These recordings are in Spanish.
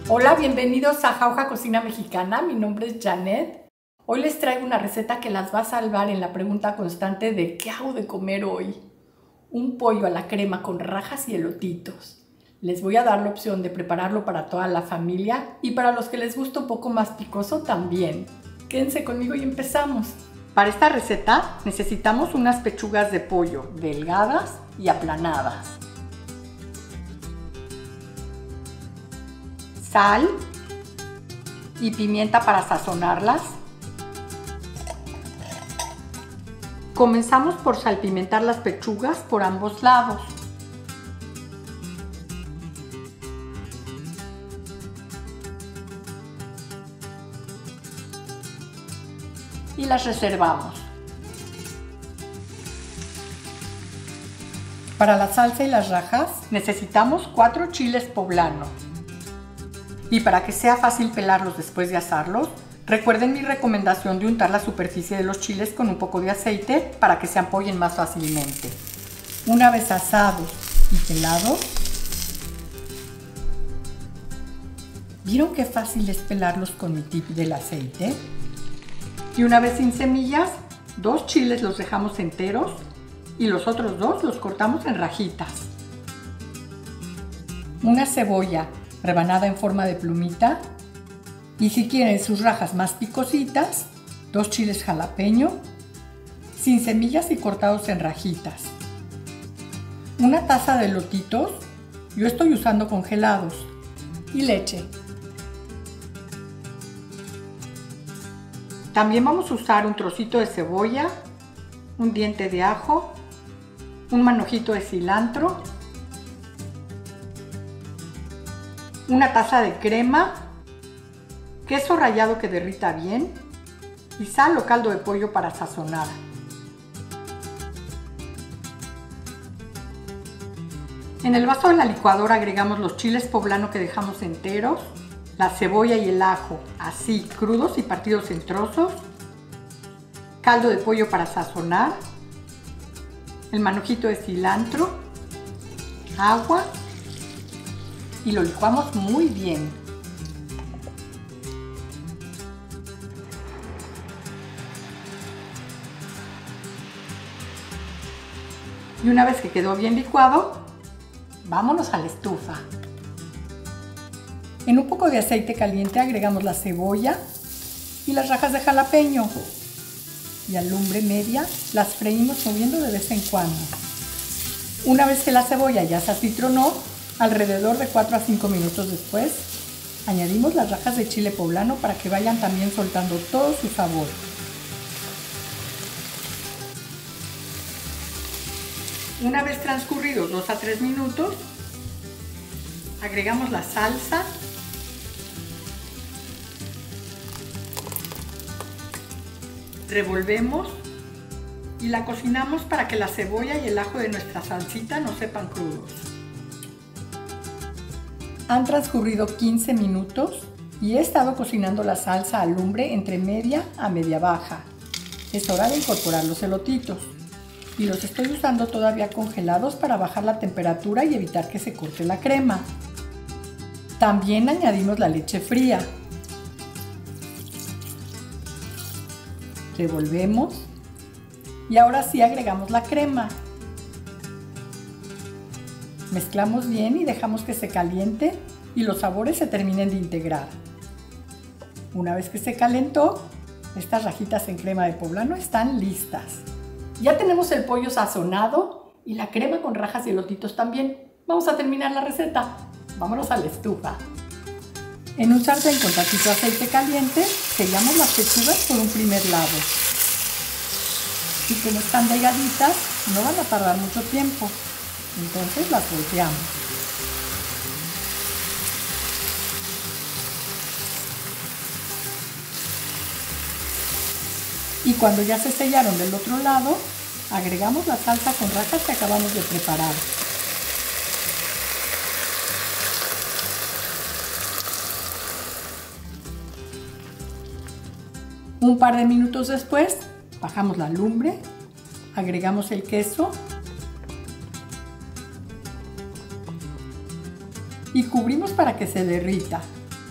Hola, bienvenidos a Jauja Cocina Mexicana. Mi nombre es Janet. Hoy les traigo una receta que las va a salvar en la pregunta constante de ¿qué hago de comer hoy? Un pollo a la crema con rajas y elotitos. Les voy a dar la opción de prepararlo para toda la familia y para los que les gusta un poco más picoso también. Quédense conmigo y empezamos. Para esta receta necesitamos unas pechugas de pollo delgadas y aplanadas, sal y pimienta para sazonarlas. Comenzamos por salpimentar las pechugas por ambos lados. Y las reservamos. Para la salsa y las rajas necesitamos 4 chiles poblano. Y para que sea fácil pelarlos después de asarlos, recuerden mi recomendación de untar la superficie de los chiles con un poco de aceite para que se ampollen más fácilmente. Una vez asados y pelados, ¿vieron qué fácil es pelarlos con mi tip del aceite? Y una vez sin semillas, 2 chiles los dejamos enteros y los otros 2 los cortamos en rajitas. Una cebolla rebanada en forma de plumita, y si quieren sus rajas más picositas, 2 chiles jalapeño, sin semillas y cortados en rajitas. Una taza de elotitos, yo estoy usando congelados, y leche. También vamos a usar un trocito de cebolla, un diente de ajo, un manojito de cilantro, una taza de crema, queso rallado que derrita bien y sal o caldo de pollo para sazonar. En el vaso de la licuadora agregamos los chiles poblano que dejamos enteros, la cebolla y el ajo así crudos y partidos en trozos, caldo de pollo para sazonar, el manojito de cilantro, agua y lo licuamos muy bien. Y una vez que quedó bien licuado, vámonos a la estufa. En un poco de aceite caliente agregamos la cebolla y las rajas de jalapeño. Y a lumbre media las freímos moviendo de vez en cuando. Una vez que la cebolla ya se acitronó, alrededor de 4 a 5 minutos después, añadimos las rajas de chile poblano para que vayan también soltando todo su sabor. Una vez transcurridos 2 a 3 minutos, agregamos la salsa, revolvemos y la cocinamos para que la cebolla y el ajo de nuestra salsita no sepan crudos. Han transcurrido 15 minutos y he estado cocinando la salsa a lumbre entre media a media baja. Es hora de incorporar los elotitos y los estoy usando todavía congelados para bajar la temperatura y evitar que se corte la crema. También añadimos la leche fría. Revolvemos y ahora sí agregamos la crema. Mezclamos bien y dejamos que se caliente y los sabores se terminen de integrar. Una vez que se calentó, estas rajitas en crema de poblano están listas. Ya tenemos el pollo sazonado y la crema con rajas y elotitos también. Vamos a terminar la receta. Vámonos a la estufa. En un sartén con tantito aceite caliente, sellamos las pechugas por un primer lado. Y como están delgaditas, no van a tardar mucho tiempo. Entonces las volteamos. Y cuando ya se sellaron del otro lado, agregamos la salsa con rajas que acabamos de preparar. Un par de minutos después, bajamos la lumbre, agregamos el queso y cubrimos para que se derrita.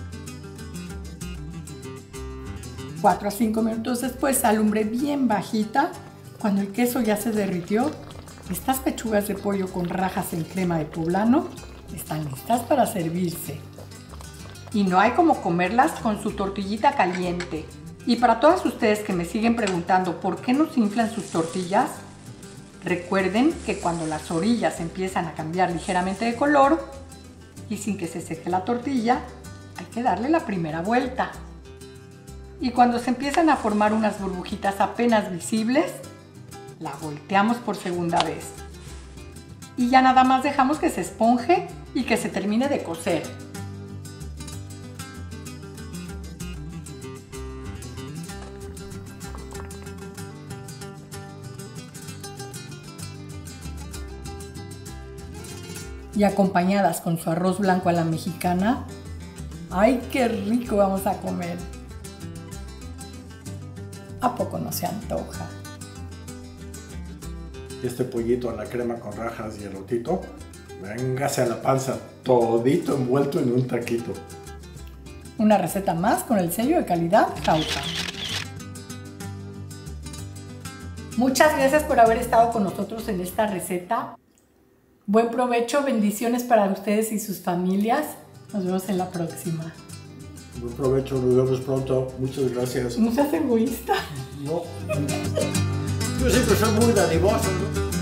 4 a 5 minutos después, a lumbre bien bajita, cuando el queso ya se derritió, estas pechugas de pollo con rajas en crema de poblano están listas para servirse. Y no hay como comerlas con su tortillita caliente. Y para todas ustedes que me siguen preguntando por qué nos inflan sus tortillas, recuerden que cuando las orillas empiezan a cambiar ligeramente de color y sin que se seque la tortilla, hay que darle la primera vuelta. Y cuando se empiezan a formar unas burbujitas apenas visibles, la volteamos por segunda vez. Y ya nada más dejamos que se esponje y que se termine de cocer. Y acompañadas con su arroz blanco a la mexicana, ¡ay, qué rico vamos a comer! ¿A poco no se antoja? Este pollito a la crema con rajas y elotito, véngase a la panza, todito envuelto en un taquito. Una receta más con el sello de calidad Jauja. Muchas gracias por haber estado con nosotros en esta receta. Buen provecho, bendiciones para ustedes y sus familias. Nos vemos en la próxima. Buen provecho, nos vemos pronto. Muchas gracias. No seas egoísta. No. Yo siempre soy muy dadivoso, ¿no?